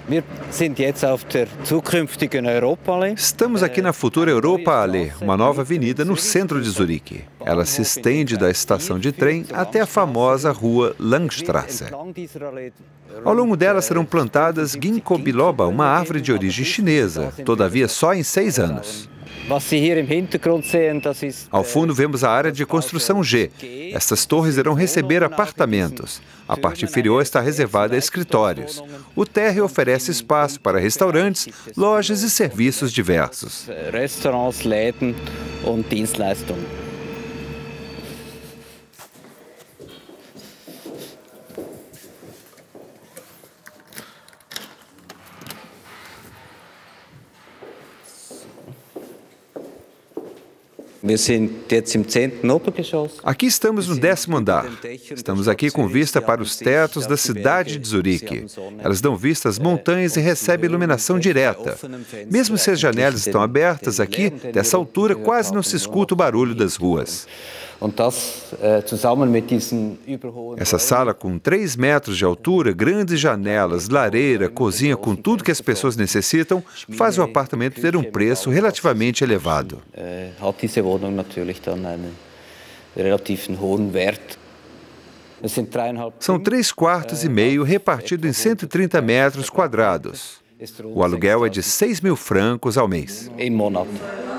Estamos aqui na futura Europaallee, uma nova avenida no centro de Zurique. Ela se estende da estação de trem até a famosa rua Langstrasse. Ao longo dela serão plantadas ginkgo biloba, uma árvore de origem chinesa, todavia só em 6 anos. Ao fundo vemos a área de construção G. Estas torres irão receber apartamentos. A parte inferior está reservada a escritórios. O térreo oferece espaço para restaurantes, lojas e serviços diversos. Aqui estamos no 10º andar. Estamos aqui com vista para os tetos da cidade de Zurique. Elas dão vista às montanhas e recebem iluminação direta. Mesmo se as janelas estão abertas aqui, dessa altura quase não se escuta o barulho das ruas. Essa sala com 3 metros de altura, grandes janelas, lareira, cozinha com tudo que as pessoas necessitam, faz o apartamento ter um preço relativamente elevado. São 3 quartos e meio repartidos em 130 metros quadrados. O aluguel é de 6.000 francos ao mês.